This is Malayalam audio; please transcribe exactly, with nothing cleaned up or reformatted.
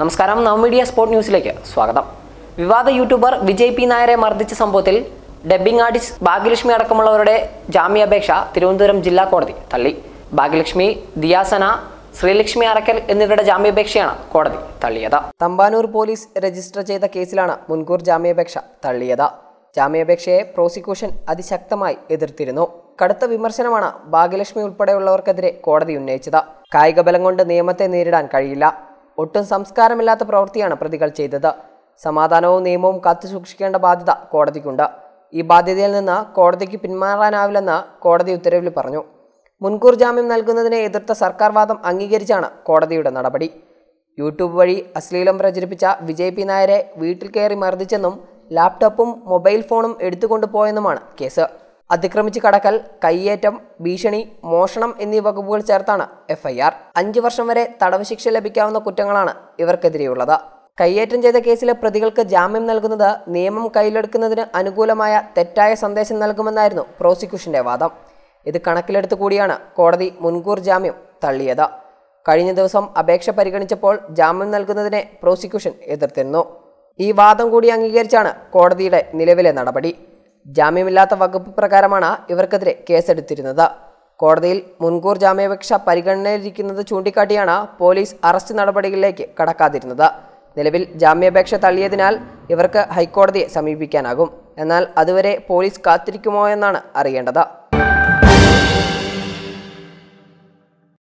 നമസ്കാരം, നവമീഡിയ സ്പോർട് ന്യൂസിലേക്ക് സ്വാഗതം. വിവാദ യൂട്യൂബർ വിജയ് പി നായരെ മർദ്ദിച്ച സംഭവത്തിൽ ഡബ്ബിംഗ് ആർട്ടിസ്റ്റ് ഭാഗ്യലക്ഷ്മി അടക്കമുള്ളവരുടെ ജാമ്യാപേക്ഷ തിരുവനന്തപുരം ജില്ലാ കോടതി തള്ളി. ഭാഗ്യലക്ഷ്മി, ദിയാസന, ശ്രീലക്ഷ്മി അറക്കൽ എന്നിവരുടെ ജാമ്യാപേക്ഷയാണ് കോടതി തള്ളിയത്. തമ്പാനൂർ പോലീസ് രജിസ്റ്റർ ചെയ്ത കേസിലാണ് മുൻകൂർ ജാമ്യാപേക്ഷ തള്ളിയത്. ജാമ്യാപേക്ഷയെ പ്രോസിക്യൂഷൻ അതിശക്തമായി എതിർത്തിരുന്നു. കടുത്ത വിമർശനമാണ് ഭാഗ്യലക്ഷ്മി ഉൾപ്പെടെയുള്ളവർക്കെതിരെ കോടതി ഉന്നയിച്ചത്. കായിക ബലം കൊണ്ട് നിയമത്തെ നേരിടാൻ കഴിയില്ല. ഒട്ടും സംസ്കാരമില്ലാത്ത പ്രവൃത്തിയാണ് പ്രതികൾ ചെയ്തത്. സമാധാനവും നിയമവും കാത്തുസൂക്ഷിക്കേണ്ട ബാധ്യത കോടതിക്കുണ്ട്. ഈ ബാധ്യതയിൽ നിന്ന് കോടതിക്ക് പിന്മാറാനാവില്ലെന്ന് കോടതി ഉത്തരവിൽ പറഞ്ഞു. മുൻകൂർ ജാമ്യം നൽകുന്നതിനെ എതിർത്ത സർക്കാർ വാദം അംഗീകരിച്ചാണ് കോടതിയുടെ നടപടി. യൂട്യൂബ് വഴി അശ്ലീലം പ്രചരിപ്പിച്ച വിജയ് പി നായരെ വീട്ടിൽ കയറി മർദ്ദിച്ചെന്നും ലാപ്ടോപ്പും മൊബൈൽ ഫോണും എടുത്തുകൊണ്ടുപോയെന്നുമാണ് കേസ്. അതിക്രമിച്ച് കടക്കൽ, കയ്യേറ്റം, ഭീഷണി, മോഷണം എന്നീ വകുപ്പുകൾ ചേർത്താണ് എഫ് ഐ ആർ. അഞ്ചു വർഷം വരെ തടവ് ശിക്ഷ ലഭിക്കാവുന്ന കുറ്റങ്ങളാണ് ഇവർക്കെതിരെയുള്ളത്. കയ്യേറ്റം ചെയ്ത കേസിലെ പ്രതികൾക്ക് ജാമ്യം നൽകുന്നത് നിയമം കയ്യിലെടുക്കുന്നതിന് അനുകൂലമായ തെറ്റായ സന്ദേശം നൽകുമെന്നായിരുന്നു പ്രോസിക്യൂഷന്റെ വാദം. ഇത് കണക്കിലെടുത്തു കൂടിയാണ് കോടതി മുൻകൂർ ജാമ്യം തള്ളിയത്. കഴിഞ്ഞ ദിവസം അപേക്ഷ പരിഗണിച്ചപ്പോൾ ജാമ്യം നൽകുന്നതിനെ പ്രോസിക്യൂഷൻ എതിർത്തിരുന്നു. ഈ വാദം കൂടി അംഗീകരിച്ചാണ് കോടതിയുടെ നിലവിലെ നടപടി. ജാമ്യമില്ലാത്ത വകുപ്പ് പ്രകാരമാണ് ഇവർക്കെതിരെ കേസെടുത്തിരുന്നത്. കോടതിയിൽ മുൻകൂർ ജാമ്യാപേക്ഷ പരിഗണനയിലിരിക്കുന്നത് ചൂണ്ടിക്കാട്ടിയാണ് പോലീസ് അറസ്റ്റ് നടപടികളിലേക്ക് കടക്കാതിരുന്നത്. നിലവിൽ ജാമ്യാപേക്ഷ തള്ളിയതിനാൽ ഇവർക്ക് ഹൈക്കോടതിയെ സമീപിക്കാനാകും. എന്നാൽ അതുവരെ പോലീസ് കാത്തിരിക്കുമോ എന്നാണ് അറിയേണ്ടത്.